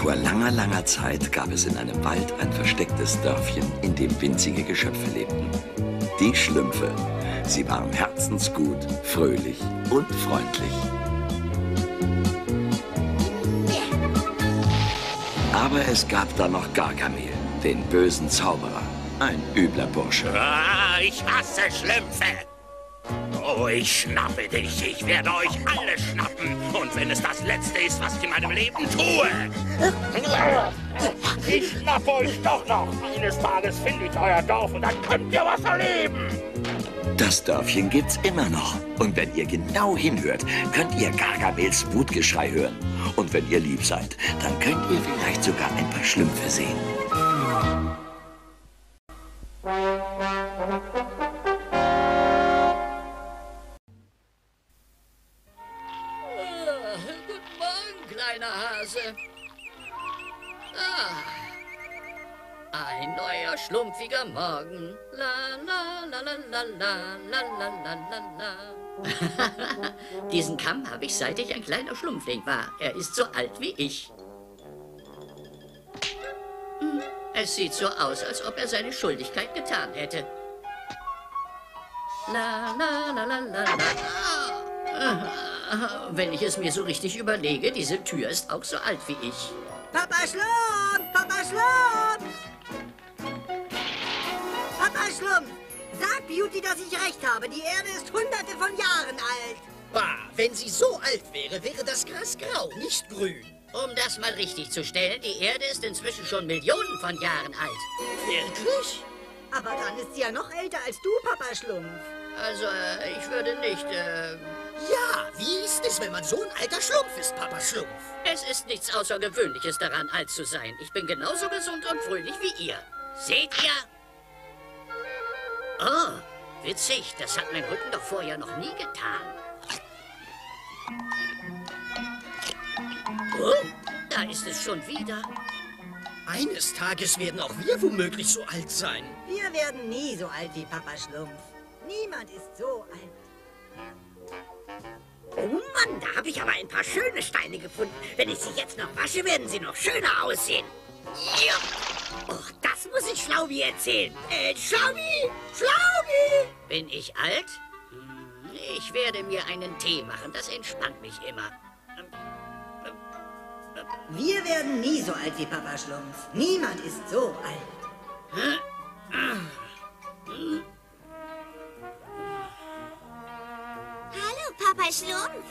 Vor langer, langer Zeit gab es in einem Wald ein verstecktes Dörfchen, in dem winzige Geschöpfe lebten. Die Schlümpfe. Sie waren herzensgut, fröhlich und freundlich. Aber es gab da noch Gargamel, den bösen Zauberer. Ein übler Bursche. Ah, ich hasse Schlümpfe. Oh, ich schnappe dich. Ich werde euch alle schnappen. Und wenn es das Letzte ist, was ich in meinem Leben tue. Ich schnappe euch doch noch. Eines Tages finde ich euer Dorf und dann könnt ihr was erleben. Das Dörfchen gibt's immer noch. Und wenn ihr genau hinhört, könnt ihr Gargamels Wutgeschrei hören. Und wenn ihr lieb seid, dann könnt ihr vielleicht sogar ein paar Schlümpfe sehen. Guten Morgen, kleiner Hase. Ein neuer, schlumpfiger Morgen. La, la, la, la, la, la, la, la, la, la. Diesen Kamm habe ich, seit ich ein kleiner Schlumpfling war. Er ist so alt wie ich. Es sieht so aus, als ob er seine Schuldigkeit getan hätte. La, la, la, la, la, la. Wenn ich es mir so richtig überlege, diese Tür ist auch so alt wie ich. Papa Schlumpf! Papa Schlumpf! Papa Schlumpf! Sag Beauty, dass ich recht habe. Die Erde ist hunderte von Jahren alt. Bah, wenn sie so alt wäre, wäre das Gras grau, nicht grün. Um das mal richtig zu stellen, die Erde ist inzwischen schon Millionen von Jahren alt. Wirklich? Aber dann ist sie ja noch älter als du, Papa Schlumpf. Also, ich würde nicht, Ja, wie ist es, wenn man so ein alter Schlumpf ist, Papa Schlumpf? Es ist nichts Außergewöhnliches daran, alt zu sein. Ich bin genauso gesund und fröhlich wie ihr. Seht ihr? Oh, witzig. Das hat mein Rücken doch vorher noch nie getan. Oh, da ist es schon wieder. Eines Tages werden auch wir womöglich so alt sein. Wir werden nie so alt wie Papa Schlumpf. Niemand ist so alt. Oh Mann, da habe ich aber ein paar schöne Steine gefunden. Wenn ich sie jetzt noch wasche, werden sie noch schöner aussehen. Ja. Och, das muss ich Schlaubi erzählen. Schlaubi! Schlaubi! Bin ich alt? Ich werde mir einen Tee machen. Das entspannt mich immer. Wir werden nie so alt wie Papa Schlumpf. Niemand ist so alt. Hallo, Papa Schlumpf.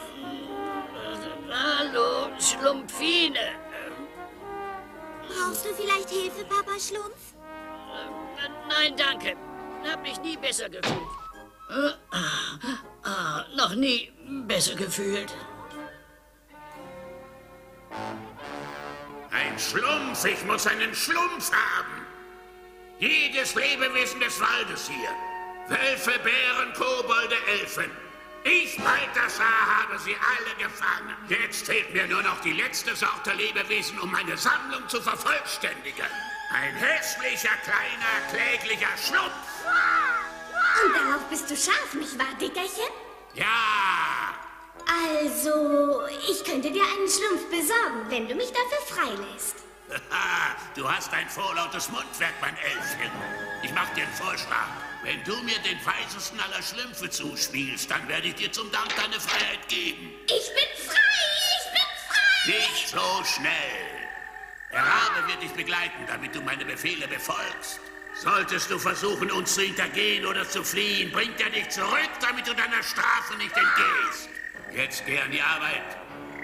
Hallo, Schlumpfine. Brauchst du vielleicht Hilfe, Papa Schlumpf? Nein, danke. Hab mich nie besser gefühlt. Noch nie besser gefühlt. Ein Schlumpf, ich muss einen Schlumpf haben. Jedes Lebewesen des Waldes hier. Wölfe, Bären, Kobolde, Elfen. Ich, Balthasar, habe sie alle gefangen. Jetzt fehlt mir nur noch die letzte Sorte Lebewesen, um meine Sammlung zu vervollständigen. Ein hässlicher, kleiner, kläglicher Schlumpf. Und darauf bist du scharf, nicht wahr, Dickerchen? Ja. Also, ich könnte dir einen Schlumpf besorgen, wenn du mich dafür freilässt. Du hast ein vorlautes Mundwerk, mein Elfchen. Ich mach dir einen Vorschlag. Wenn du mir den weisesten aller Schlümpfe zuspielst, dann werde ich dir zum Dank deine Freiheit geben. Ich bin frei! Ich bin frei! Nicht so schnell. Der Rabe wird dich begleiten, damit du meine Befehle befolgst. Solltest du versuchen, uns zu hintergehen oder zu fliehen, bringt er dich zurück, damit du deiner Strafe nicht entgehst. Jetzt geh an die Arbeit.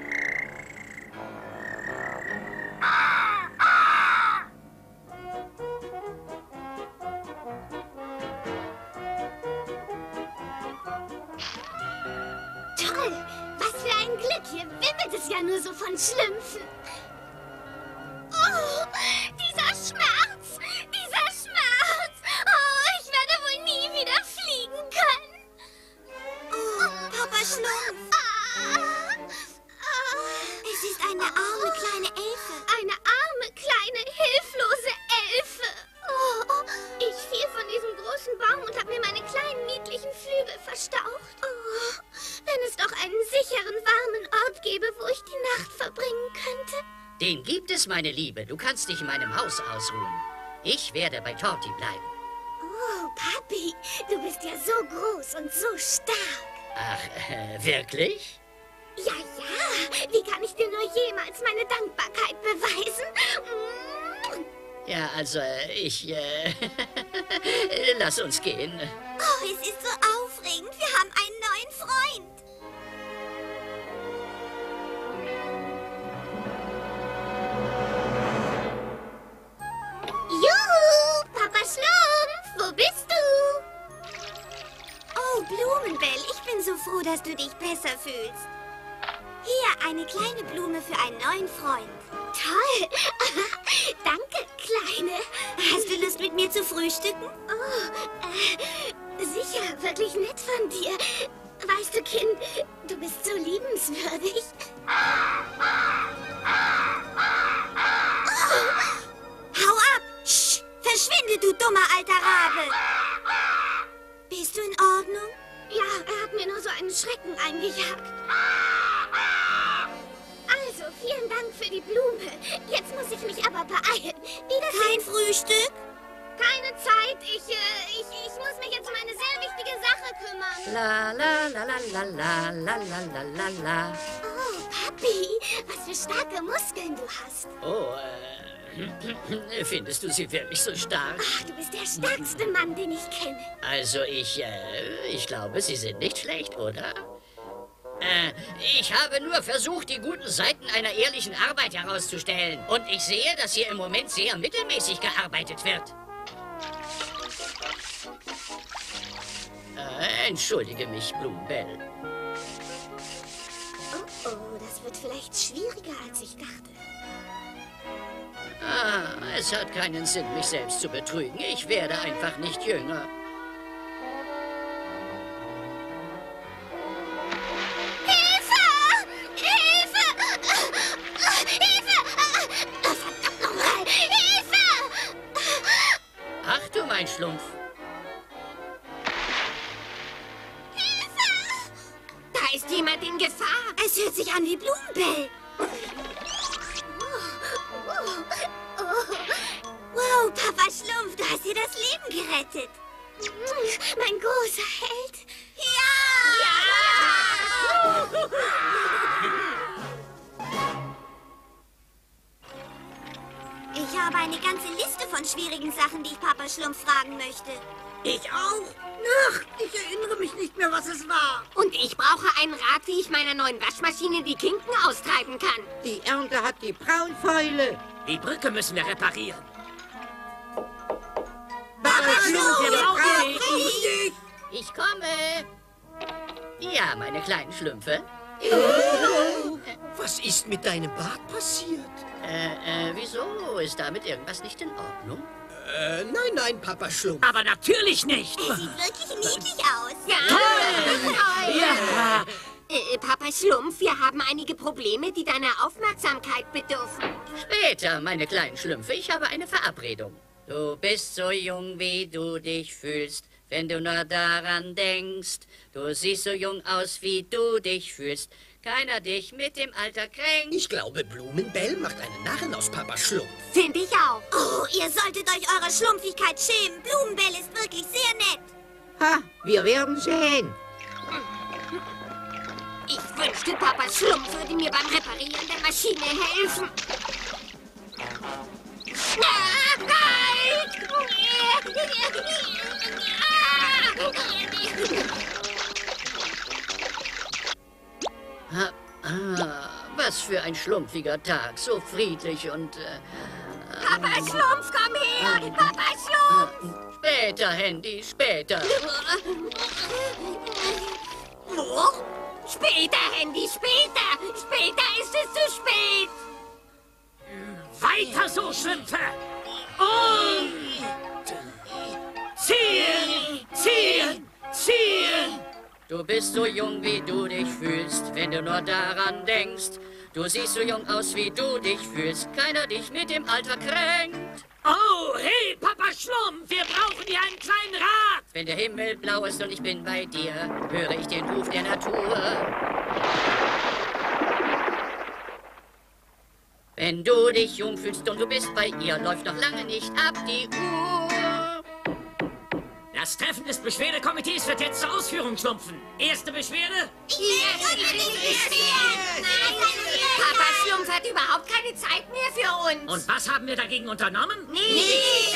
Toll! Was für ein Glück! Hier wimmelt es ja nur so von Schlümpfen. Oh, dieser Schmerz! Dieser Schmerz! Oh, ich werde wohl nie wieder fliegen können. Oh, Papa Schlumpf! Es ist eine arme kleine Elfe. Eine arme, kleine, hilflose Elfe. Oh, ich fiel von diesem großen Baum und habe mir meine kleinen, niedlichen Flügel verstaucht. Oh, wenn es doch einen sicheren, warmen Ort gäbe, wo ich die Nacht verbringen könnte. Den gibt es, meine Liebe. Du kannst dich in meinem Haus ausruhen. Ich werde bei Torti bleiben. Oh, Papi, du bist ja so groß und so stark. Ach, wirklich? Ja, ja. Wie kann ich dir nur jemals meine Dankbarkeit beweisen? Ja, also, lass uns gehen. Oh, es ist so aufregend. Wir haben einen neuen Freund. Juhu, Papa Schlumpf, wo bist du? Oh, Blumenbell, ich bin so froh, dass du dich besser fühlst. Hier, eine kleine Blume für einen neuen Freund. Toll. Danke, Kleine. Hast du Lust, mit mir zu frühstücken? Oh, sicher, wirklich nett von dir. Weißt du, Kind, du bist so liebenswürdig. Hau ab! Sch, verschwinde, du dummer alter Rabe! Bist du in Ordnung? Ja, er hat mir nur so einen Schrecken eingejagt. Also, vielen Dank für die Blume. Jetzt muss ich mich aber beeilen. Kein Frühstück? Keine Zeit. Ich muss mich jetzt um eine sehr wichtige Sache kümmern. La la la la la la la la la la. Oh, Papi, was für starke Muskeln du hast. Oh, findest du sie wirklich so stark? Ach, du bist der stärkste Mann, den ich kenne. Also ich glaube, sie sind nicht schlecht, oder? Ich habe nur versucht, die guten Seiten einer ehrlichen Arbeit herauszustellen. Und ich sehe, dass hier im Moment sehr mittelmäßig gearbeitet wird. Entschuldige mich, Blumenbell. Oh, das wird vielleicht schwieriger, als ich dachte. Es hat keinen Sinn, mich selbst zu betrügen. Ich werde einfach nicht jünger. Ach du mein Schlumpf. Da ist jemand in Gefahr. Es hört sich an wie Blumenbell. Wow, Papa Schlumpf, du hast dir das Leben gerettet. Mein großer Held. Ja! Ich habe eine ganze Liste von schwierigen Sachen, die ich Papa Schlumpf fragen möchte. Ich auch. Ach, ich erinnere mich nicht mehr, was es war. Und ich brauche einen Rat, wie ich meiner neuen Waschmaschine die Klinken austreiben kann. Die Ernte hat die Braunfäule. Die Brücke müssen wir reparieren. Papa Schlumpf, wir brauchen dich. Ich komme. Ja, meine kleinen Schlümpfe. Was ist mit deinem Bart passiert? Wieso? Ist damit irgendwas nicht in Ordnung? Nein, Papa Schlumpf. Aber natürlich nicht. Er sieht wirklich niedlich aus. Ja. Papa Schlumpf, wir haben einige Probleme, die deiner Aufmerksamkeit bedürfen. Später, meine kleinen Schlümpfe. Ich habe eine Verabredung. Du bist so jung, wie du dich fühlst, wenn du nur daran denkst. Du siehst so jung aus, wie du dich fühlst. Keiner dich mit dem Alter kränkt. Ich glaube, Blumenbell macht einen Narren aus Papa Schlumpf. Finde ich auch. Oh, ihr solltet euch eurer Schlumpfigkeit schämen. Blumenbell ist wirklich sehr nett. Ha, wir werden sehen. Ich wünschte, Papa Schlumpf würde mir beim Reparieren der Maschine helfen. Was für ein schlumpfiger Tag. So friedlich und... Papa Schlumpf, komm her! Papa Schlumpf! Später, Handy, später. Wo? Später, Handy, später! Später ist es zu spät! Weiter so, Schlümpfe! Und... ziehen! Ziehen! Ziehen! Du bist so jung, wie du dich fühlst, wenn du nur daran denkst. Du siehst so jung aus, wie du dich fühlst. Keiner dich mit dem Alter kränkt. Oh, hey, Papa Schlumpf, wir brauchen hier einen kleinen Rat. Wenn der Himmel blau ist und ich bin bei dir, höre ich den Ruf der Natur. Wenn du dich jung fühlst und du bist bei ihr, läuft noch lange nicht ab die Uhr. Das Treffen des Beschwerdekomitees wird jetzt zur Ausführung schlumpfen. Erste Beschwerde? Papa Schlumpf hat überhaupt keine Zeit mehr für uns. Und was haben wir dagegen unternommen? Nichts.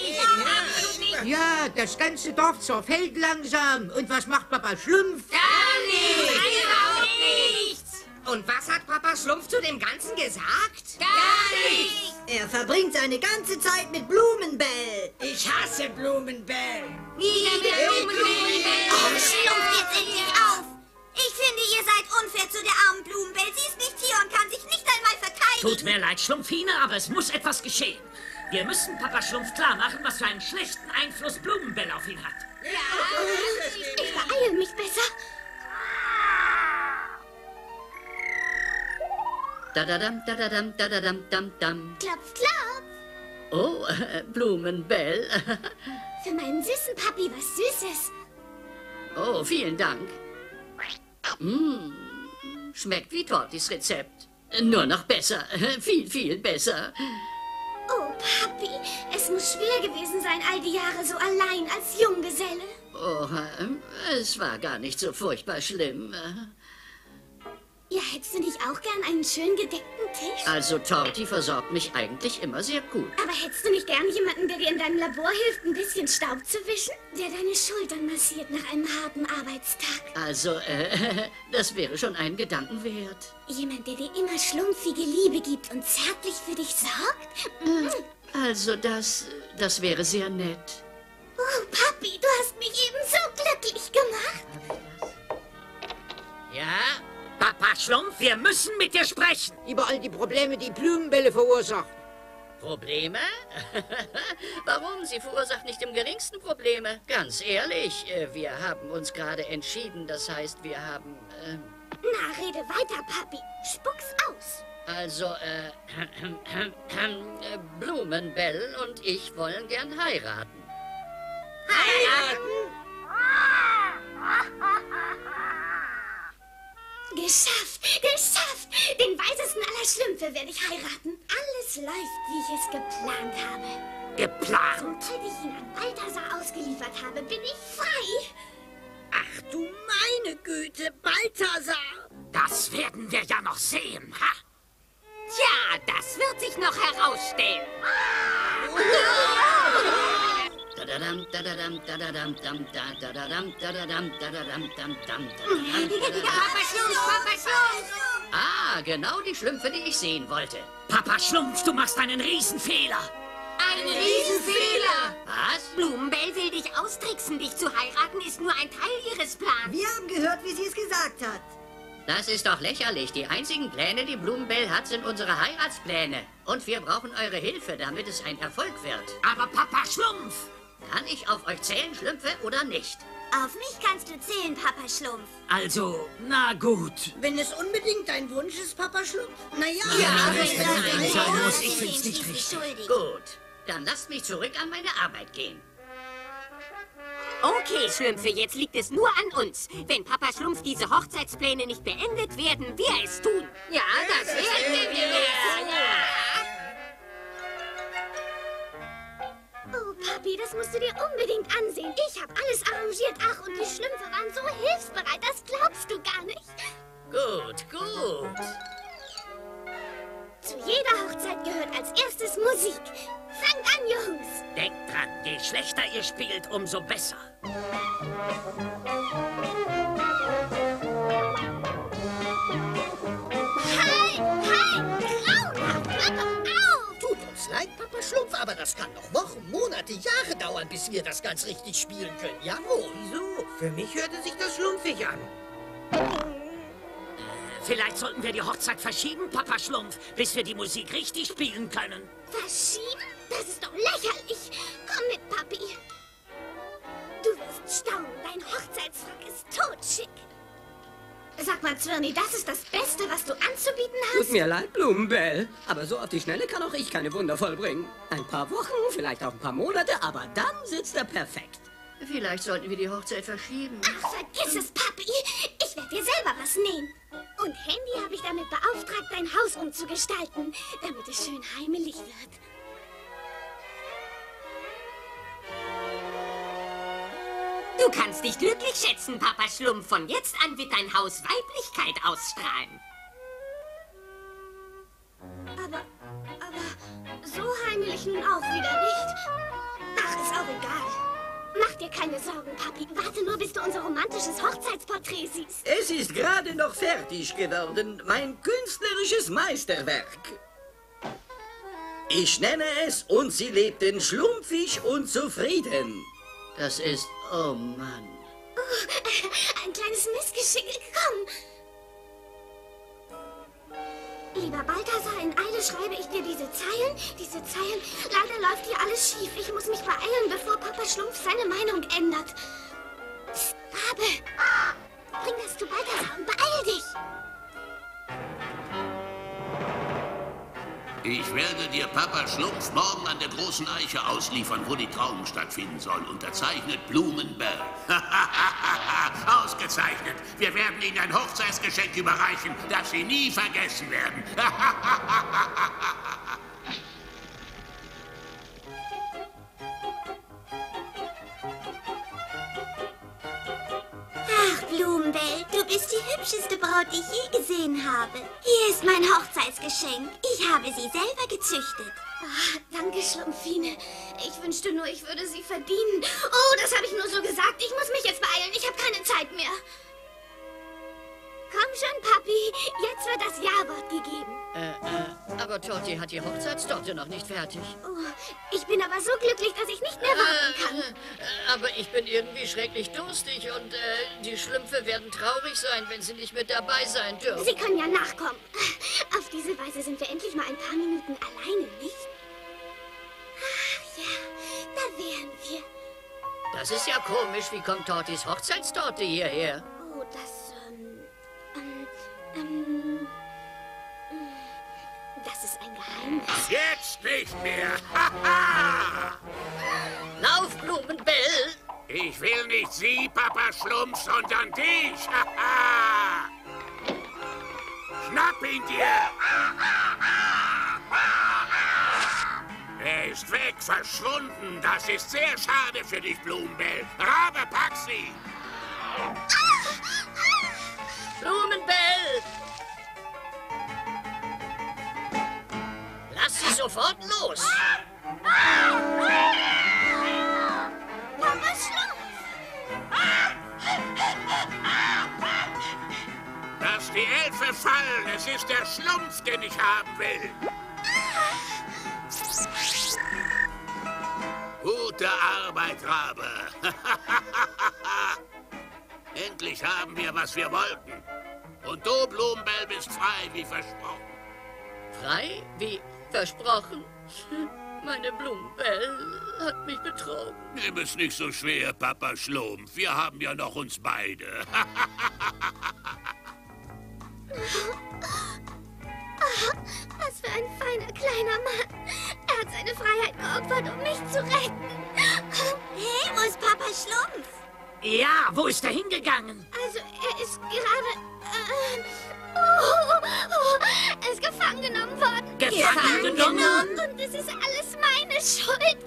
Ja, das ganze Dorf zerfällt langsam. Und was macht Papa Schlumpf? Gar nichts. Und was hat Papa Schlumpf zu dem Ganzen gesagt? Gar nichts. Er verbringt seine ganze Zeit mit Blumenbell. Ich hasse Blumenbell. Wieder der Blumenbell. Oh, Schlumpf jetzt endlich auf! Ich finde, ihr seid unfair zu der armen Blumenbell. Sie ist nicht hier und kann sich nicht einmal verteidigen. Tut mir leid, Schlumpfine, aber es muss etwas geschehen. Wir müssen Papa Schlumpf klar machen, was für einen schlechten Einfluss Blumenbell auf ihn hat. Ich beeile mich besser. Dadadam, dadadam, dadadam, dam, dam. Klopf, klopf. Oh, Blumenbell. Für meinen süßen Papi was Süßes. Oh, vielen Dank. Schmeckt wie Tortis Rezept. Nur noch besser. Viel, viel besser. Oh, Papi, es muss schwer gewesen sein, all die Jahre so allein als Junggeselle. Oh, es war gar nicht so furchtbar schlimm. Ja, hättest du nicht auch gern einen schön gedeckten Tisch? Also, Torti versorgt mich eigentlich immer sehr gut. Aber hättest du nicht gern jemanden, der dir in deinem Labor hilft, ein bisschen Staub zu wischen? Der deine Schultern massiert nach einem harten Arbeitstag? Also, das wäre schon ein Gedanken wert. Jemand, der dir immer schlumpfige Liebe gibt und zärtlich für dich sorgt? Also, das wäre sehr nett. Oh, Papi, du hast mich eben so glücklich gemacht. Ja? Papa Schlumpf, wir müssen mit dir sprechen. Über all die Probleme, die Blumenbälle verursachen. Probleme? Warum? Sie verursacht nicht im geringsten Probleme. Ganz ehrlich, wir haben uns gerade entschieden. Das heißt, wir haben... Na, rede weiter, Papi. Spuck's aus. Also, Blumenbell und ich wollen gern heiraten. Heiraten? Geschafft! Geschafft! Den weisesten aller Schlümpfe werde ich heiraten. Alles läuft, wie ich es geplant habe. Geplant? Sobald ich ihn an Balthasar ausgeliefert habe, bin ich frei. Ach du meine Güte, Balthasar. Das werden wir ja noch sehen, ha? Tja, das wird sich noch herausstellen. Dadadam, dadadam, dadadam, dam, dadadam, dadadam, dadadam, dam, dam, Papa Schlumpf, Papa Schlumpf! Ah, genau die Schlümpfe, die ich sehen wollte. Papa Schlumpf, du machst einen Riesenfehler. Ein Riesenfehler! Was? Blumenbell will dich austricksen. Dich zu heiraten ist nur ein Teil ihres Plans. Wir haben gehört, wie sie es gesagt hat. Das ist doch lächerlich. Die einzigen Pläne, die Blumenbell hat, sind unsere Heiratspläne. Und wir brauchen eure Hilfe, damit es ein Erfolg wird. Aber Papa Schlumpf! Kann ich auf euch zählen, Schlümpfe, oder nicht? Auf mich kannst du zählen, Papa Schlumpf. Also, na gut. Wenn es unbedingt dein Wunsch ist, Papa Schlumpf. Naja, sein muss, ich find's nicht richtig. Gut, dann lasst mich zurück an meine Arbeit gehen. Okay, Schlümpfe, jetzt liegt es nur an uns. Wenn Papa Schlumpf diese Hochzeitspläne nicht beendet, werden wir es tun. Ja, das werden wir. Oh, Papi, das musst du dir unbedingt ansehen. Ich habe alles arrangiert. Ach, und die Schlümpfe waren so hilfsbereit. Das glaubst du gar nicht. Gut, gut. Zu jeder Hochzeit gehört als erstes Musik. Fangt an, Jungs. Denkt dran, je schlechter ihr spielt, umso besser. Halt! Grauenhaft! Hört doch auf! Tut uns leid, Papa Schlumpf, aber das kann noch Wochen, Monate, Jahre dauern, bis wir das ganz richtig spielen können. Jawohl. Wieso? Für mich hörte sich das schlumpfig an. Vielleicht sollten wir die Hochzeit verschieben, Papa Schlumpf, bis wir die Musik richtig spielen können. Verschieben? Das ist doch lächerlich. Komm mit, Papi. Du wirst staunen. Dein Hochzeitsrock ist totschick. Sag mal, Zwirni, das ist das Beste, was du anzubieten hast? Tut mir leid, Blumenbell, aber so auf die Schnelle kann auch ich keine Wunder vollbringen. Ein paar Wochen, vielleicht auch ein paar Monate, aber dann sitzt er perfekt. Vielleicht sollten wir die Hochzeit verschieben. Ach, vergiss es, Papi. Ich werde dir selber was nähen. Und Handy habe ich damit beauftragt, dein Haus umzugestalten, damit es schön heimelig wird. Du kannst dich glücklich schätzen, Papa Schlumpf. Von jetzt an wird dein Haus Weiblichkeit ausstrahlen. Aber so heimlich nun auch wieder nicht. Ach, ist auch egal. Mach dir keine Sorgen, Papi. Warte nur, bis du unser romantisches Hochzeitsporträt siehst. Es ist gerade noch fertig geworden. Mein künstlerisches Meisterwerk. Ich nenne es "Und sie lebten schlumpfig und zufrieden". Das ist... Oh Mann. Oh, ein kleines Missgeschick. Komm. Lieber Balthasar, in Eile schreibe ich dir diese Zeilen. Leider läuft hier alles schief. Ich muss mich beeilen, bevor Papa Schlumpf seine Meinung ändert. Psst, Rabe. Bring das zu Balthasar und beeil dich. Ich werde dir Papa Schlumpf morgen an der großen Eiche ausliefern, wo die Trauung stattfinden soll. Unterzeichnet Blumenberg. Ausgezeichnet. Wir werden Ihnen ein Hochzeitsgeschenk überreichen, das Sie nie vergessen werden. Ach, Blumenbell, du bist die hübscheste Braut, die ich je gesehen habe. Hier ist mein Hochzeitsgeschenk. Ich habe sie selber gezüchtet. Ah, danke, Schlumpfine. Ich wünschte nur, ich würde sie verdienen. Oh, das habe ich nur so gesagt. Ich muss mich jetzt beeilen. Ich habe keine Zeit mehr. Komm schon, Papi. Jetzt wird das Ja-Wort gegeben. Aber Torti hat die Hochzeitstorte noch nicht fertig. Oh, ich bin aber so glücklich, dass ich nicht mehr warten kann. Aber ich bin irgendwie schrecklich durstig und die Schlümpfe werden traurig sein, wenn sie nicht mit dabei sein dürfen. Sie können ja nachkommen. Auf diese Weise sind wir endlich mal ein paar Minuten alleine, nicht? Ach ja, da wären wir. Das ist ja komisch. Wie kommt Tortis Hochzeitstorte hierher? Oh, das ist ein Geheimnis. Jetzt nicht mehr. Lauf, Blumenbell! Ich will nicht Sie, Papa Schlumpf, sondern dich. Schnapp ihn dir. Er ist weg, verschwunden. Das ist sehr schade für dich, Blumenbell. Rabe, pack sie. Blumenbell! Lass sie sofort los! Papa Schlumpf! Lass die Elfe fallen. Es ist der Schlumpf, den ich haben will. Gute Arbeit, Rabe. Endlich haben wir, was wir wollten. Und du, Blumenbell, bist frei, wie versprochen. Frei? Wie versprochen? Meine Blumenbell hat mich betrogen. Nimm es nicht so schwer, Papa Schlumpf. Wir haben ja noch uns beide. Was für ein feiner kleiner Mann. Er hat seine Freiheit geopfert, um mich zu retten. Hey, wo ist Papa Schlumpf? Ja, wo ist er hingegangen? Also, er ist gerade... er ist gefangen genommen worden. Gefangen genommen? Und es ist alles meine Schuld.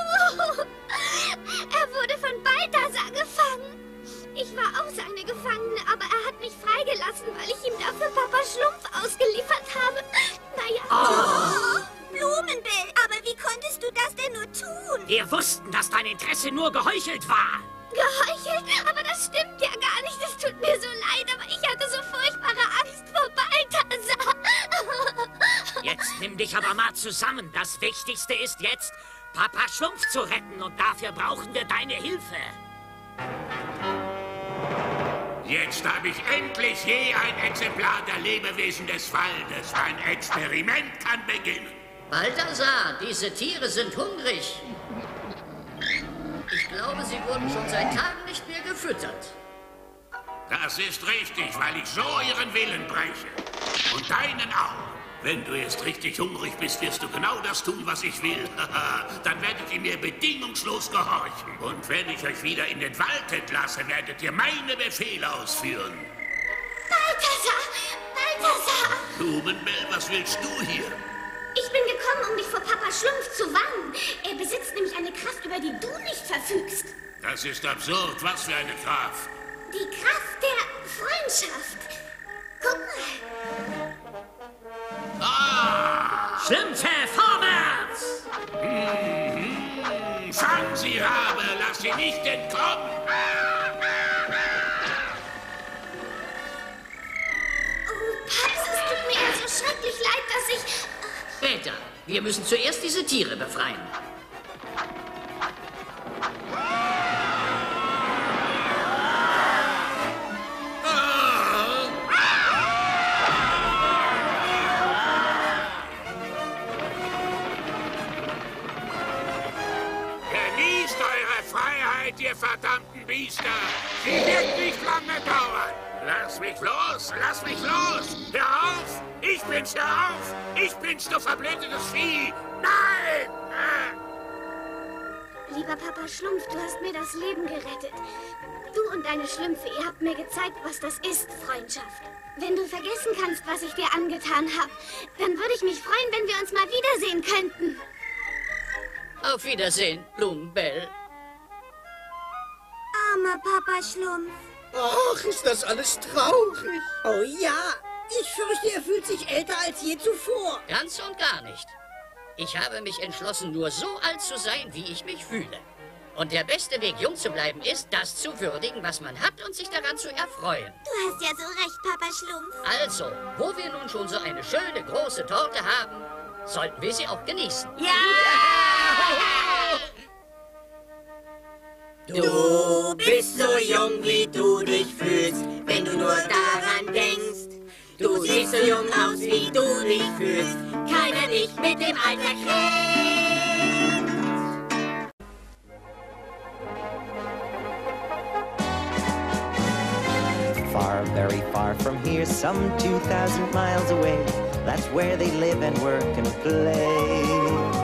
Er wurde von Balthasar gefangen. Ich war auch seine Gefangene, aber er hat mich freigelassen, weil ich ihm dafür Papa Schlumpf ausgeliefert habe. Naja. Oh, Blumenbell, aber wie konntest du das denn nur tun? Wir wussten, dass dein Interesse nur geheuchelt war. Geheuchelt? Aber das stimmt ja gar nicht. Es tut mir so leid, aber ich hatte so furchtbare Angst vor Balthasar. Jetzt nimm dich aber mal zusammen. Das Wichtigste ist jetzt, Papa Schlumpf zu retten. Und dafür brauchen wir deine Hilfe. Jetzt habe ich endlich je ein Exemplar der Lebewesen des Waldes. Mein Experiment kann beginnen. Balthasar, diese Tiere sind hungrig. Ich glaube, sie wurden schon seit Tagen nicht mehr gefüttert. Das ist richtig, weil ich so ihren Willen breche. Und deinen auch. Wenn du jetzt richtig hungrig bist, wirst du genau das tun, was ich will. Dann werdet ihr mir bedingungslos gehorchen. Und wenn ich euch wieder in den Wald entlasse, werdet ihr meine Befehle ausführen. Blumenbell, was willst du hier? Ich bin gekommen, um dich vor Papa Schlumpf zu warnen. Er besitzt nämlich eine Kraft, über die du nicht verfügst. Das ist absurd. Was für eine Kraft? Die Kraft der Freundschaft. Guck mal. Ah! Schlümpfe, vorwärts! Fang sie, Rabe! Lass sie nicht entkommen! Oh, Paps, es tut mir ja so schrecklich leid, dass ich... Später. Wir müssen zuerst diese Tiere befreien. Genießt eure Freiheit, ihr verdammten Biester! Sie wird nicht lange dauern! Lass mich los! Lass mich los! Hör auf! Ich bin's, hör auf! Ich bin's, du verblendetes Vieh! Nein! Lieber Papa Schlumpf, du hast mir das Leben gerettet. Du und deine Schlümpfe, ihr habt mir gezeigt, was das ist, Freundschaft. Wenn du vergessen kannst, was ich dir angetan habe, dann würde ich mich freuen, wenn wir uns mal wiedersehen könnten. Auf Wiedersehen, Blumenbell. Armer Papa Schlumpf. Ach, ist das alles traurig. Oh ja, ich fürchte, er fühlt sich älter als je zuvor. Ganz und gar nicht. Ich habe mich entschlossen, nur so alt zu sein, wie ich mich fühle. Und der beste Weg, jung zu bleiben, ist, das zu würdigen, was man hat und sich daran zu erfreuen. Du hast ja so recht, Papa Schlumpf. Also, wo wir nun schon so eine schöne, große Torte haben, sollten wir sie auch genießen. Ja! Du bist so jung, wie du dich fühlst, wenn du nur daran denkst. Du siehst so jung aus, wie du dich fühlst. Keiner dich mit dem Alter kennt. Far, very far from here, some 2,000 miles away. That's where they live and work and play.